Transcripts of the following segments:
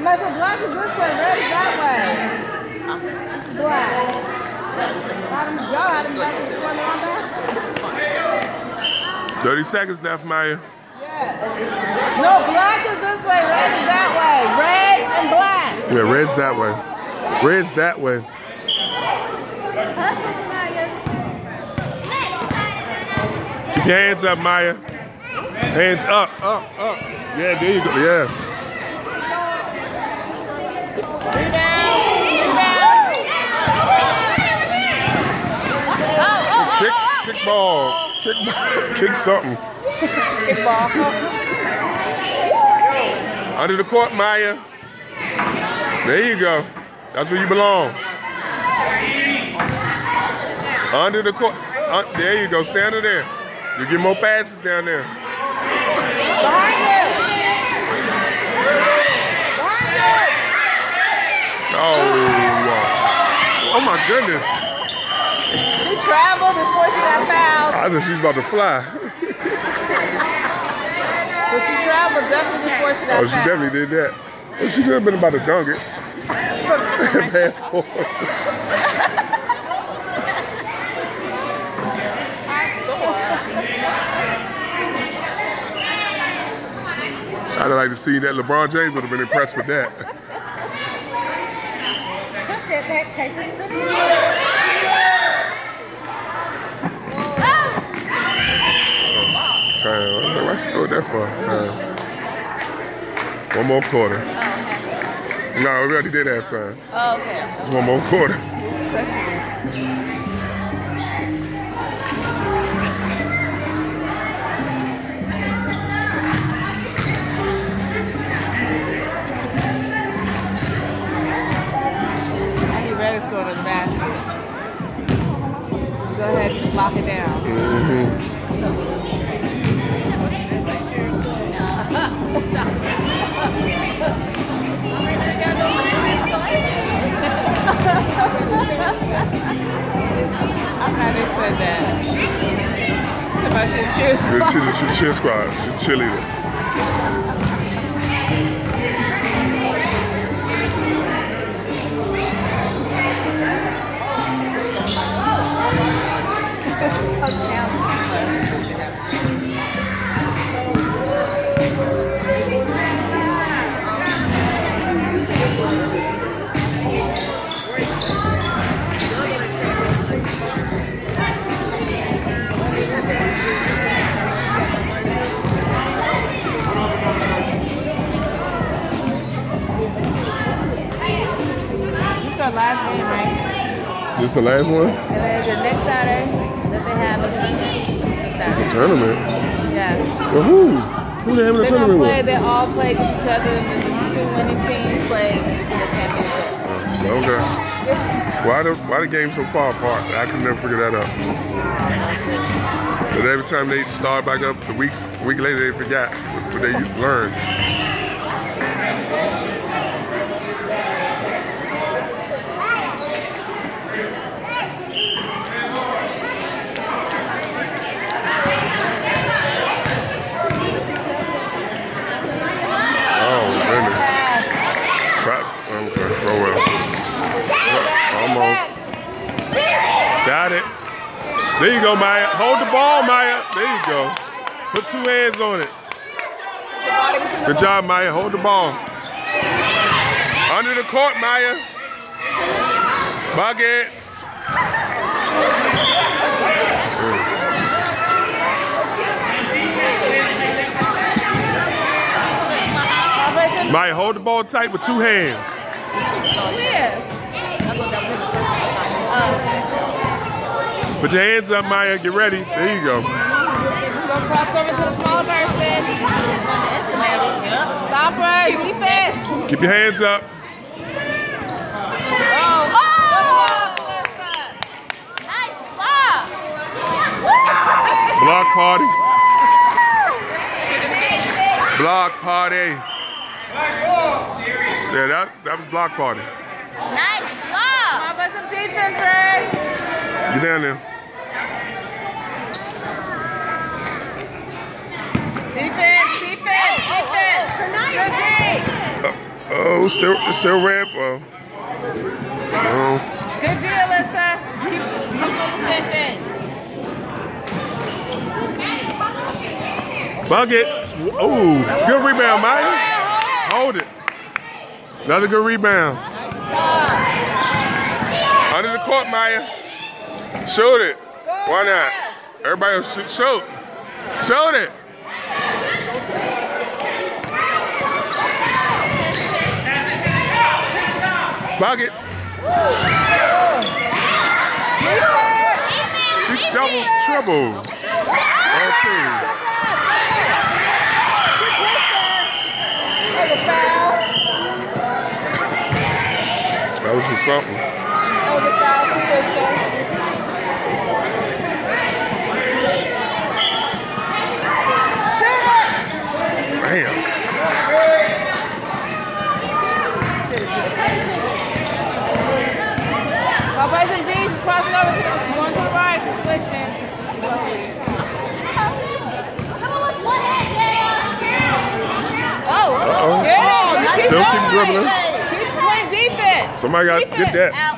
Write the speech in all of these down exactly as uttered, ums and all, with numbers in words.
about to say black is this way, red is that way. Black. Y'all had him back to one on basket. thirty seconds left, Maya. Yeah. No, black is this way, red is that way. Red and black. Yeah, red's that way. Red's that way. Keep your hands up, Maya. Hands up, up, up. Yeah, there you go. Yes. Kick, kick ball. Kick, kick something. Kick ball. Under the court, Maya. There you go. That's where you belong. Under the court. Uh, there you go. Stand under there. You get more passes down there. Behind you. Behind you. Oh, oh my goodness. She traveled before she got fouled. I thought she was about to fly. But she traveled definitely before she got Oh, fouled. she definitely did that. Well, she could have been about to dunk it. Bad forward. I'd like to see that. LeBron James would have been impressed with that. Push that back, Chase. Time. Why she throw it that far? Time. One more quarter. Oh, okay. No, we already did halftime. Oh, okay. Just one more quarter. Go to the basket. Go ahead and lock it down. Mm-hmm. I'm glad they said that. Somebody should cheer squad. She's a cheer squad. She's a cheerleader. Last game, right? This is the last one? And then the next Saturday that they have a tournament. It's a tournament? Yeah. Well, who? Who they having a They're tournament gonna play, with? they all play against each other, and the two winning teams play for the championship. Oh, okay. Why the why the game so far apart? I can never figure that out. But every time they start back up, the week a week later they forgot what they learned. Got it. There you go, Maya. Hold the ball, Maya. There you go. Put two hands on it. Good job, Maya. Hold the ball. Under the court, Maya. Buckets. Maya, hold the ball tight with two hands. Put your hands up, Maya. Get ready. There you go. Go cross over to the smaller person. Stop her. Defense. Keep your hands up. Oh. Oh. Nice block. Block party. Block party. Yeah, that, that was block party. Nice block. How about some defense, Ray? Get down there. Defense, defense, defense. Good D. Oh. Oh, still, it's still red, bro. Oh. Good deal, Alyssa. Keep, keep doing the same thing. Buckets. Oh, good rebound, Maya. Hold it. Another good rebound. Under the court, Maya. Shoot it. Why not? Everybody else shoot. Shoot. Shoot it. Buckets. She double triple. On two. That was just something. That was a foul for Krista. Shoot it! Bam. My place in D, she's crossing over. She's going to the right, she's switching. Oh, Uh-oh. Yeah, keep Still going. keep dribbling. Keep playing defense. Somebody got to get that. out.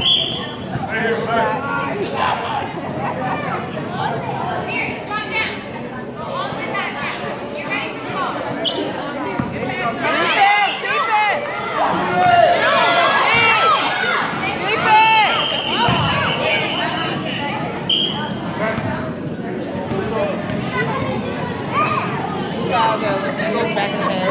Defense, defense. Defense. Go back in the head.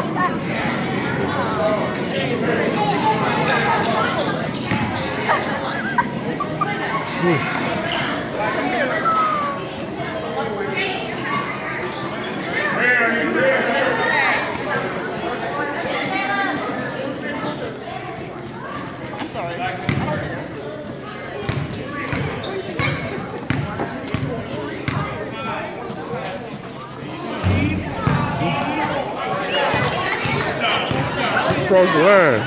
I'm sorry. Across the line.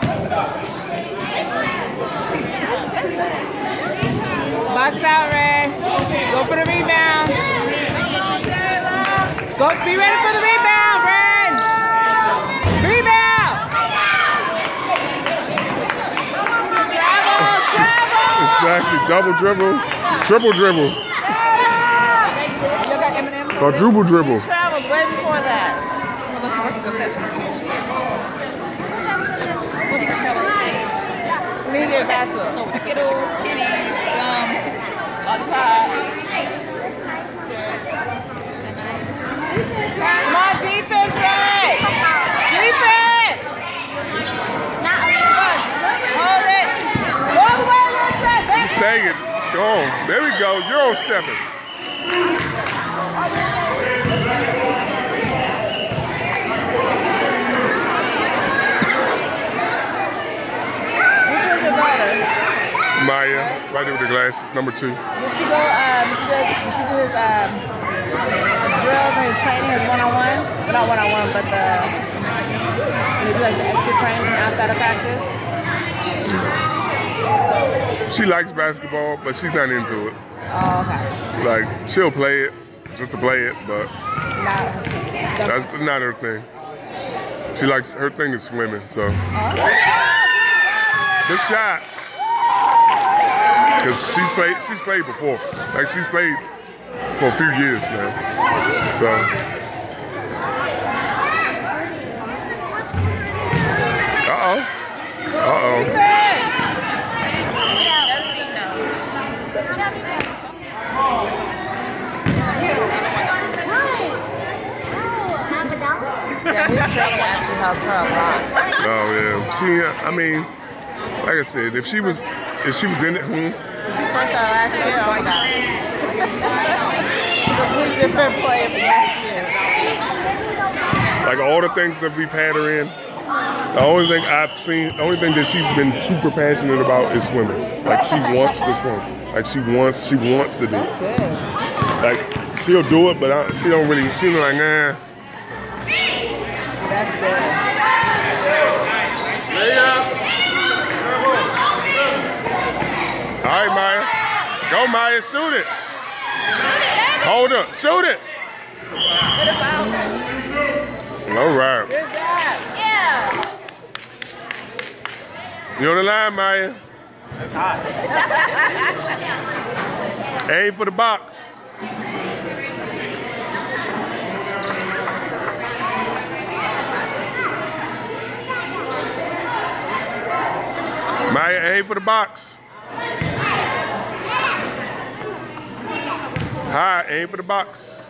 Box out, Red. Go for the rebound. Go, be ready for the rebound, Red. Rebound. Travel, travel. Exactly. Double dribble. Triple dribble. Quadruple dribble. Travel way before that. What do you sell it? Let me get back to it. So Skittles, Kitty, gum, Lollipop. Come on, defense, Ray! Defense! Hold it! Go away, Lisa! Just take it. Go on. There we go. Euro stepping. Which one's your daughter? Maya, right there with the glasses, number two. Did she go, um, did she do, did she do his, um, drills and his training, his one-on-one? Well, not one-on-one, but the, they do like the extra training outside of practice? She likes basketball, but she's not into it. Oh, okay. Like, she'll play it, just to play it, but Not, that's not her thing. She likes, her thing is swimming, so. Good shot. Because she's played, she's played before. Like, she's played for a few years now. So. Uh-oh. Uh-oh. Yeah, his training actually helped her a lot. Oh, yeah. She, I mean, like I said, if she was, if she was in it, hmm. When she first started last year, oh my God. Completely different player from last year. Like all the things that we've had her in, the only thing I've seen, the only thing that she's been super passionate about is swimming. Like she wants to swim. Like she wants, she wants to do it. Good. Like she'll do it, but I, she don't really, she's like, nah. That's good. All right, Maya. Go, Maya, shoot it. Hold up, shoot it. All right. Good job. Yeah. You on the line, Maya? That's hot. Aim for the box. Maya, aim for the box. High, aim for the box.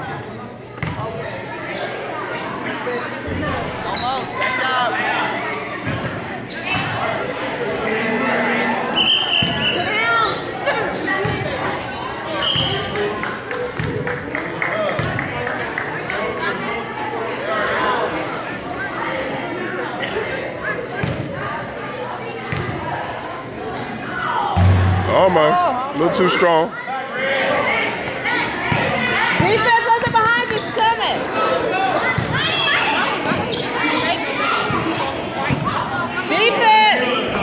Almost. Good job. Almost. A little too strong. Defense, listen behind you. She's coming. Defense.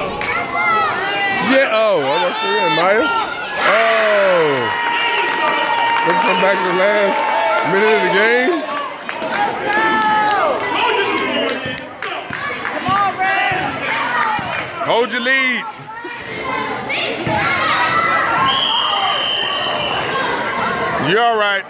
Yeah. Oh, I want to see that, Maya. Oh. Let's come back to the last minute of the game. Come on, Red. Hold your lead. You're all right.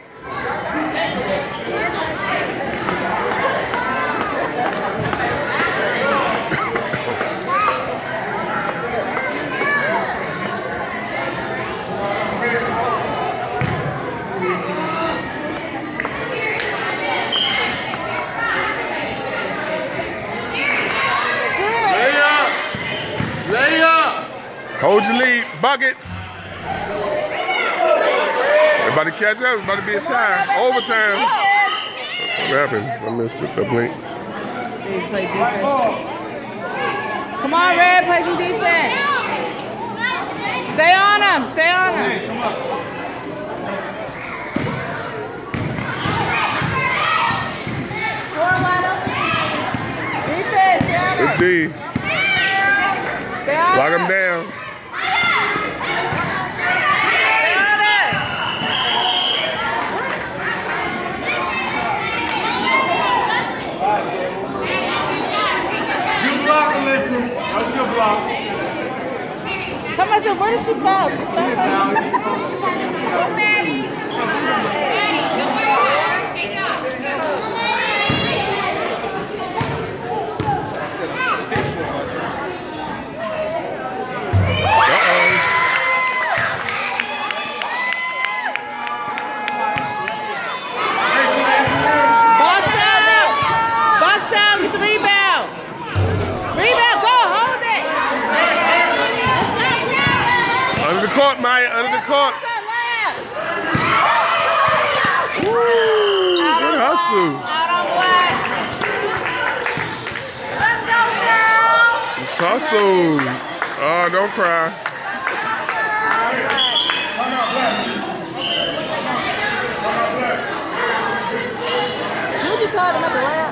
Lay up. Lay up. Hold your lead. Buckets. About to catch up. It's about to be a tie. Overtime. What happened? I missed it. I blinked. Play defense. Come on, Red. Play some defense. Stay on him. Stay on him. Defense. Stay on him. It's D. Stay on Lock him. him down. That's your block. Come on, so where did she fall? She fell. Box out! Box out! Get the rebound! Rebound! Go! Hold it! Under the court, Maya. Under the court. Woo! Good hustle. Out on black. Let's go, girls! It's hustle. Oh, don't cry. Who'd you tell them at the lab?